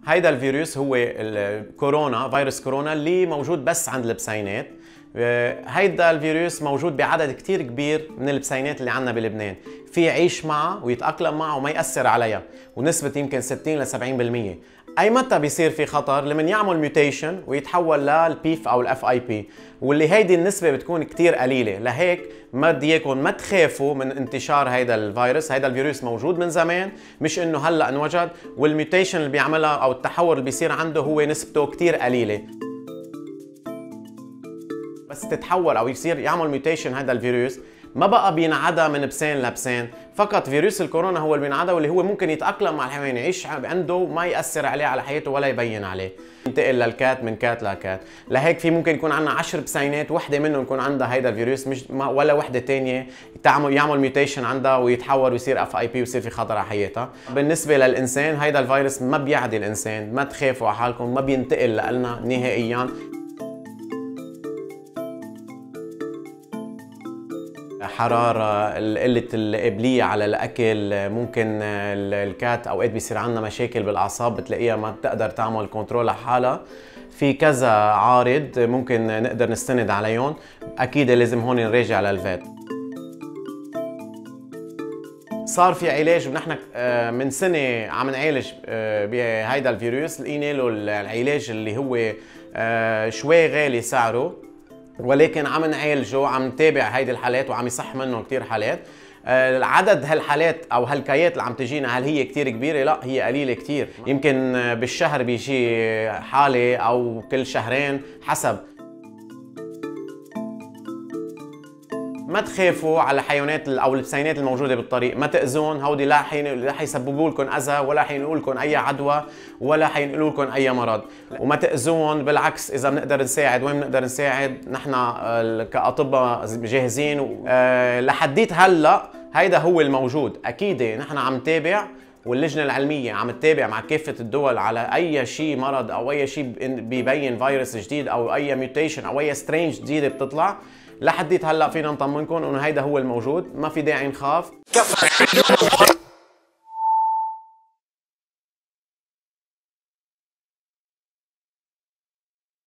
هيدا الفيروس هو الكورونا، فيروس كورونا اللي موجود بس عند البسينات. هيدا الفيروس موجود بعدد كتير كبير من البسينات اللي عندنا بلبنان، في يعيش معها ويتأقلم معها وما يأثر عليها، ونسبة يمكن 60 ل 70%. اي متى بيصير في خطر؟ لمن يعمل ميوتيشن ويتحول للبيف او الاف اي بي، واللي هيدي النسبه بتكون كتير قليله. لهيك ما بدي اياكم ما تخافوا من انتشار هيدا الفيروس. هيدا الفيروس موجود من زمان، مش انه هلا انوجد، والميوتيشن اللي بيعملها او التحول اللي بيصير عنده هو نسبته كتير قليله. بس تتحول او يصير يعمل ميوتيشن هذا الفيروس، ما بقى بينعدى من بسان لبسان، فقط فيروس الكورونا هو اللي بينعدى، واللي هو ممكن يتأقلم مع الحيوان، يعيش عنده وما يأثر عليه على حياته ولا يبين عليه، ينتقل للكات من كات لكات. لهيك في ممكن يكون عندنا 10 بسينات، وحده منهم يكون عندها هيدا الفيروس، مش ولا وحده ثانيه يعمل ميوتيشن عندها ويتحول ويصير اف اي بي ويصير في خطر على حياتها. بالنسبه للانسان هيدا الفيروس ما بيعدي الانسان، ما تخافوا على حالكم، ما بينتقل لنا نهائيا. حرارة، قلة القابلية على الأكل، ممكن الكات أوقات بيصير عندنا مشاكل بالأعصاب، بتلاقيها ما بتقدر تعمل كنترول لحالها. في كذا عارض ممكن نقدر نستند عليهم، أكيد لازم هون نراجع للفات. صار في علاج، ونحن من سنة عم نعالج بهيدا الفيروس، لقينا له العلاج اللي هو شوي غالي سعره، ولكن عم نعالجه، عم نتابع هيدي الحالات وعم يصح منهم كثير حالات. عدد هالحالات او هالكايات اللي عم تجينا هل هي كثير كبيره؟ لا، هي قليله كثير، يمكن بالشهر بيجي حاله او كل شهرين حسب. ما تخافوا على الحيوانات او البسينات الموجوده بالطريق، ما تاذون، هودي لا حيسببوا لكم اذى، ولا حينقلوا لكم اي عدوى، ولا حينقلوا لكم اي مرض، وما تاذون. بالعكس، اذا بنقدر نساعد وين بنقدر نساعد، نحن كاطباء جاهزين. لحديت هلا هيدا هو الموجود، اكيد نحن عم نتابع، واللجنه العلميه عم تتابع مع كافه الدول على اي شيء مرض او اي شيء بيبين فيروس جديد او اي ميوتيشن او اي سترينج جديده بتطلع. لحديت هلا فينا نطمنكم انه هيدا هو الموجود، ما في داعي نخاف.